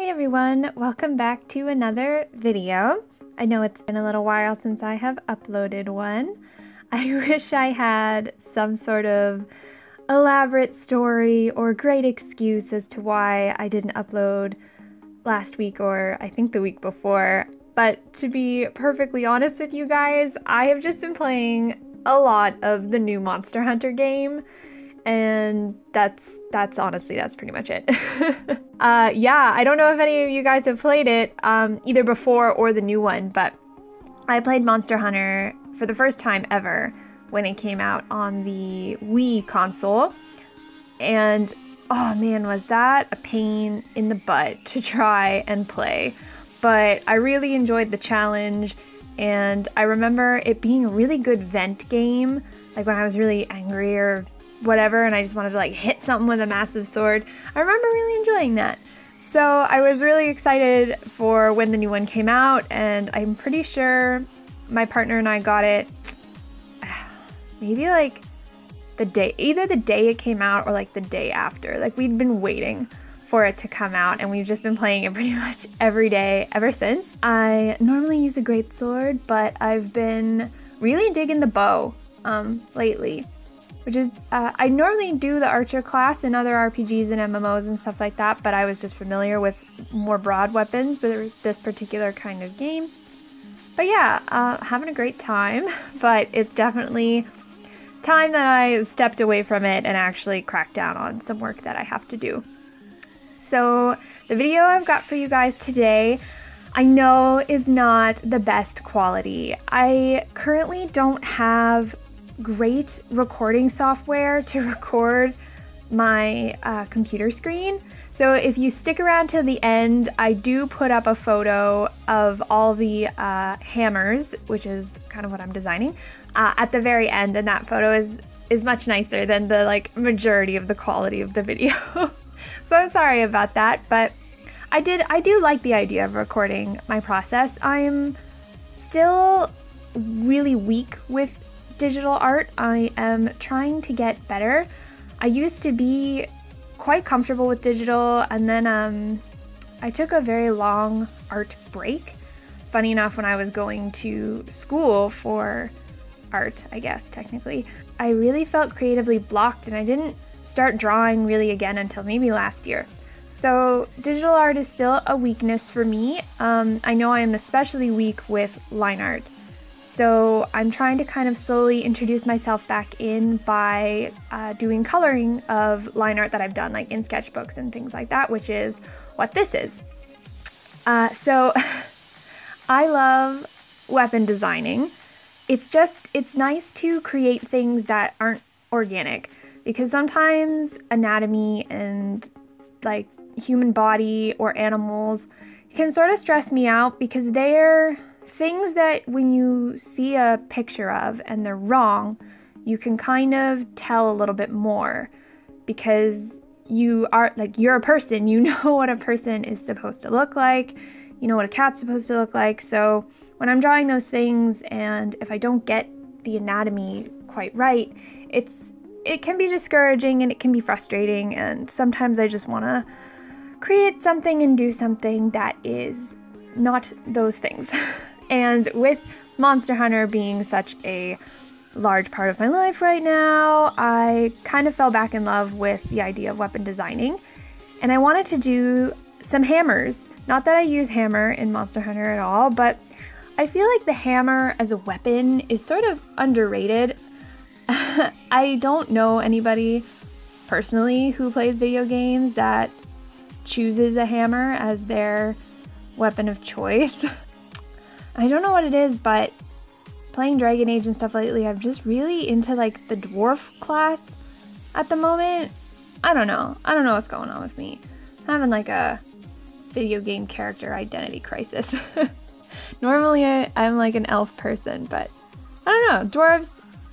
Hey everyone, welcome back to another video. I know it's been a little while since I have uploaded one. I wish I had some sort of elaborate story or great excuse as to why I didn't upload last week or I think the week before. But to be perfectly honest with you guys, I have just been playing a lot of the new Monster Hunter game. And that's pretty much it. Yeah, I don't know if any of you guys have played it, either before or the new one, but I played Monster Hunter for the first time ever when it came out on the Wii console. And oh man, was that a pain in the butt to try and play. But I really enjoyed the challenge, and I remember it being a really good vent game, like when I was really angry or whatever and I just wanted to like hit something with a massive sword. I remember really enjoying that. So I was really excited for when the new one came out, and I'm pretty sure my partner and I got it maybe like either the day it came out or like the day after. Like we'd been waiting for it to come out and we've just been playing it pretty much every day ever since. I normally use a greatsword, but I've been really digging the bow lately. Which is, I normally do the archer class in other RPGs and MMOs and stuff like that, but I was just familiar with more broad weapons with this particular kind of game. But yeah, having a great time, but it's definitely time that I stepped away from it and actually cracked down on some work that I have to do. So the video I've got for you guys today, I know is not the best quality. I currently don't have great recording software to record my computer screen. So if you stick around to the end, I do put up a photo of all the hammers, which is kind of what I'm designing, at the very end, and that photo is much nicer than the like majority of the quality of the video. So I'm sorry about that, but I do like the idea of recording my process. I'm still really weak with digital art. I am trying to get better. I used to be quite comfortable with digital, and then I took a very long art break. Funny enough, when I was going to school for art, I guess technically, I really felt creatively blocked and I didn't start drawing really again until maybe last year. So digital art is still a weakness for me. I know I am especially weak with line art. So I'm trying to kind of slowly introduce myself back in by doing coloring of line art that I've done, like in sketchbooks and things like that, which is what this is. So I love weapon designing. It's nice to create things that aren't organic, because sometimes anatomy and like human body or animals can sort of stress me out, because they're things that when you see a picture of and they're wrong, you can kind of tell a little bit more, because you're a person, you know what a person is supposed to look like, you know what a cat's supposed to look like. So when I'm drawing those things, and if I don't get the anatomy quite right, it can be discouraging and it can be frustrating, and sometimes I just want to create something and do something that is not those things. And with Monster Hunter being such a large part of my life right now, I kind of fell back in love with the idea of weapon designing. And I wanted to do some hammers. Not that I use hammer in Monster Hunter at all, but I feel like the hammer as a weapon is sort of underrated. I don't know anybody personally who plays video games that chooses a hammer as their weapon of choice. I don't know what it is, but playing Dragon Age and stuff lately, I'm just really into like the dwarf class at the moment. I don't know what's going on with me. I'm having like a video game character identity crisis. Normally I'm like an elf person, but I don't know, dwarves,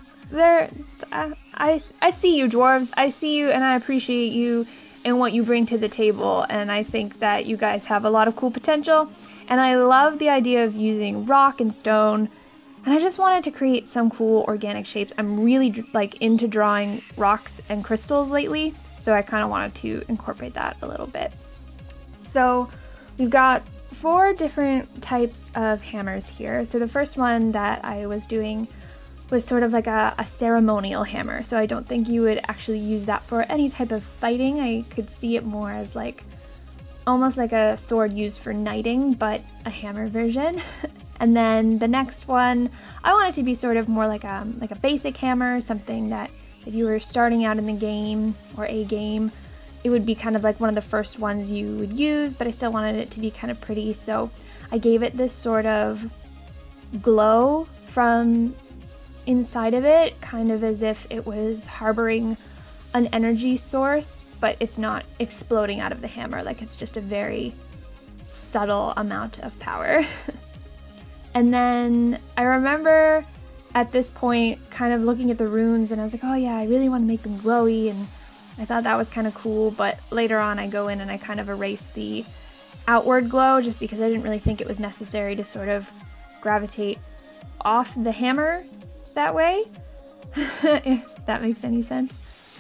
I see you dwarves, I see you, and I appreciate you and what you bring to the table, and I think that you guys have a lot of cool potential. And I love the idea of using rock and stone, and I just wanted to create some cool organic shapes. I'm really like into drawing rocks and crystals lately, so I kind of wanted to incorporate that a little bit. So We've got 4 different types of hammers here. So the first one that I was doing was sort of like a ceremonial hammer. So I don't think you would actually use that for any type of fighting. I could see it more as like almost like a sword used for knighting, but a hammer version. And then the next one, I want it to be sort of more like a basic hammer, something that if you were starting out in the game or a game, it would be kind of like one of the first ones you would use, but I still wanted it to be kind of pretty. So I gave it this sort of glow from inside of it, kind of as if it was harboring an energy source, but it's not exploding out of the hammer. Like, it's just a very subtle amount of power. And then I remember at this point kind of looking at the runes and I was like, oh yeah, I really want to make them glowy, and I thought that was kind of cool, but later on I go in and I kind of erase the outward glow just because I didn't really think it was necessary to sort of gravitate off the hammer that way, if that makes any sense.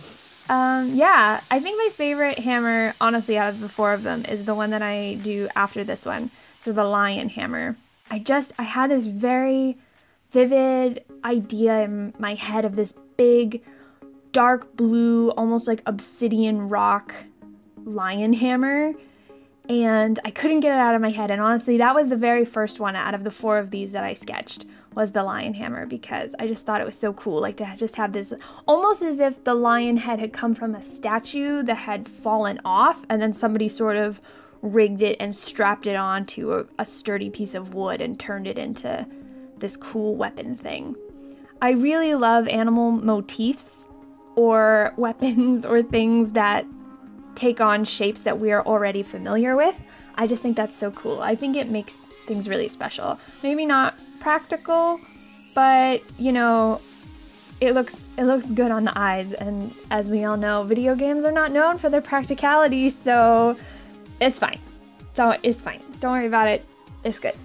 Yeah, I think my favorite hammer, honestly, out of the 4 of them is the one that I do after this one, so the lion hammer. I had this very vivid idea in my head of this big, dark blue, almost like obsidian rock lion hammer, and I couldn't get it out of my head. And honestly, that was the very first one out of the 4 of these that I sketched, was the lion hammer, because I just thought it was so cool, like to just have this, almost as if the lion head had come from a statue that had fallen off, and then somebody sort of rigged it and strapped it onto a sturdy piece of wood and turned it into this cool weapon thing. I really love animal motifs or weapons or things that take on shapes that we are already familiar with. I just think that's so cool. I think it makes things really special. Maybe not practical, but you know, it looks good on the eyes, and as we all know, video games are not known for their practicality, so it's fine. So it's fine. Don't worry about it. It's good.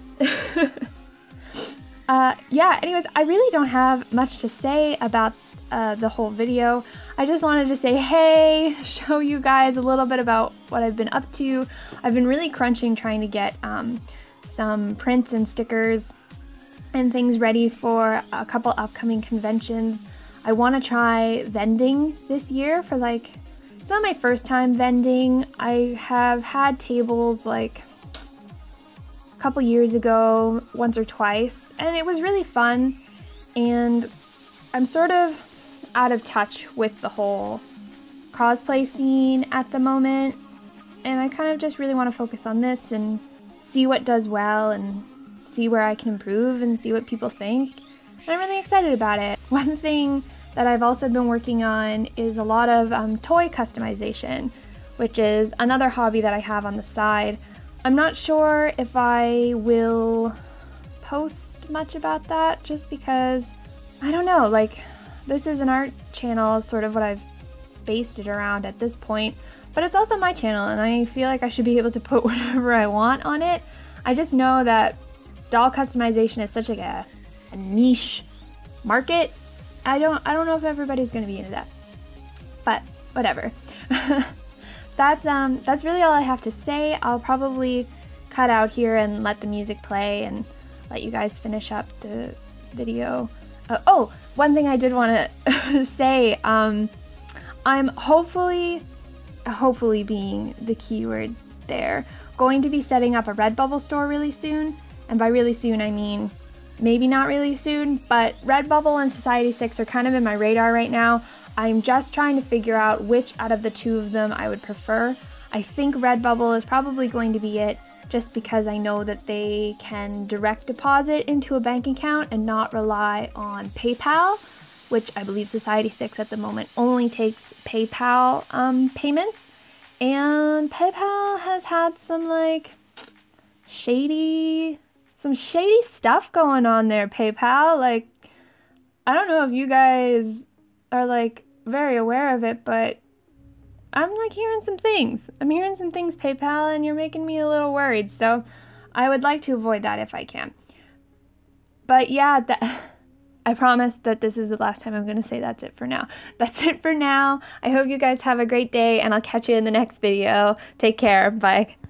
Yeah, anyways, I really don't have much to say about the whole video. I just wanted to say hey, show you guys a little bit about what I've been up to. I've been really crunching trying to get some prints and stickers and things ready for a couple upcoming conventions. I want to try vending this year for like, it's not my first time vending. I have had tables like a couple years ago, once or twice, and it was really fun, and I'm sort of out of touch with the whole cosplay scene at the moment, and I kind of just really want to focus on this and see what does well and see where I can improve and see what people think, and I'm really excited about it. One thing that I've also been working on is a lot of toy customization, which is another hobby that I have on the side. I'm not sure if I will post much about that just because, I don't know, like, this is an art channel, sort of what I've based it around at this point, but it's also my channel and I feel like I should be able to put whatever I want on it. I just know that doll customization is such like a niche market. I don't know if everybody's gonna be into that, but whatever. That's really all I have to say. I'll probably cut out here and let the music play and let you guys finish up the video. Oh, one thing I did want to say, I'm hopefully being the keyword there, going to be setting up a Redbubble store really soon, and by really soon I mean maybe not really soon, but Redbubble and Society6 are kind of in my radar right now. I'm just trying to figure out which out of the 2 of them I would prefer. I think Redbubble is probably going to be it, just because I know that they can direct deposit into a bank account and not rely on PayPal, which I believe Society6 at the moment only takes PayPal payments. And PayPal has had some like shady stuff going on there, PayPal. Like, I don't know if you guys are like very aware of it, but I'm like hearing some things. I'm hearing some things, PayPal, and you're making me a little worried. So I would like to avoid that if I can. But yeah, I promise that this is the last time I'm going to say that's it for now. That's it for now. I hope you guys have a great day, and I'll catch you in the next video. Take care. Bye.